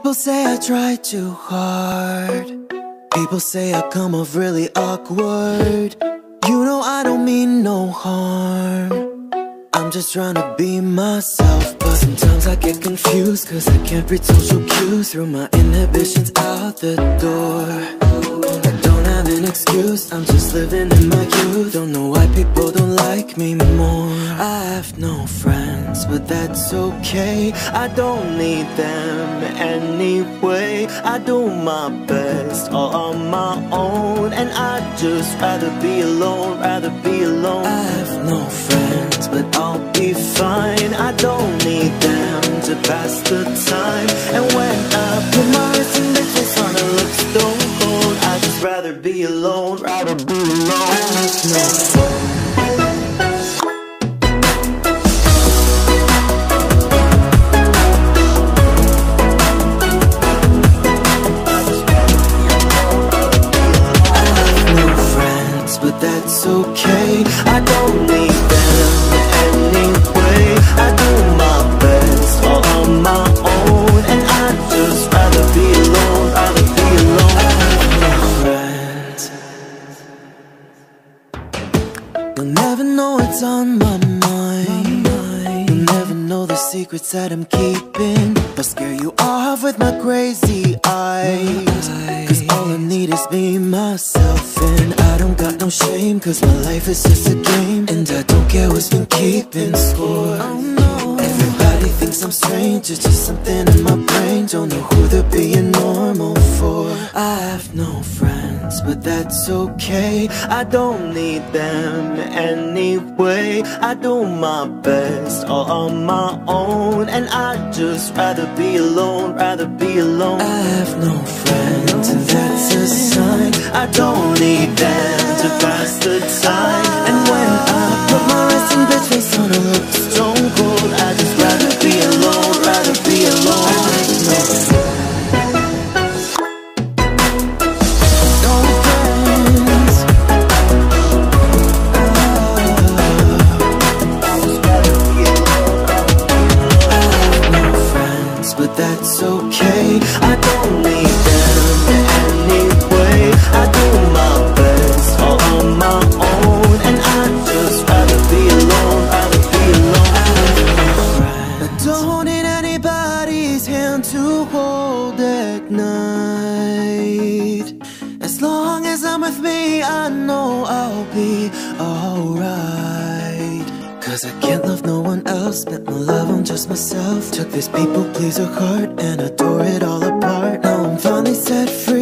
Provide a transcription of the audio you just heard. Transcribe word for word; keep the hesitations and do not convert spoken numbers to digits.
People say I try too hard. People say I come off really awkward. You know I don't mean no harm. I'm just trying to be myself. But sometimes I get confused, cause I can't read social cues. Throw my inhibitions out the door. I don't have an excuse, I'm just living in my youth. Don't know why people don't like me more. I have no friends, but that's okay. I don't need them anyway. I do my best all on my own, and I'd just rather be alone, rather be alone. I have no friends, but I'll be fine. I don't need them to pass the time. And when I put my wrist in the face on it looks stone cold, I'd just rather be alone, rather be alone. I have no friends. But that's okay, I don't need them anyway. I do my best all on my own, and I'd just rather be alone, rather be alone. I have no friends. You'll never know what's on my mind. You'll never know the secrets that I'm keeping. I'll scare you off with my crazy eyes, cause all I need is me, myself, and I don't got no shame, cause my life is just a game. And I don't care what's been keeping score. Everybody thinks I'm strange, it's just something in my brain. Don't know who they're being normal for. I have no friends, but that's okay. I don't need them anyway. I do my best all on my own, and I'd just rather be alone, rather be alone. I have no friends, and that's a sign. I don't need them to pass the time. And when I put my resting bitch face on a look stone cold, I'd just rather be alone, rather be alone. I have no friends. But that's okay, I don't need them anyway. I do my best all on my own, and I'd just rather be alone, rather be alone. I have no friends. I don't need anybody's hand to hold at night. As long as I'm with me, I know I'll be alright. Cause I can't love no one else, spent my love on just myself. Took this people pleaser heart and I tore it all apart. Now I'm finally set free.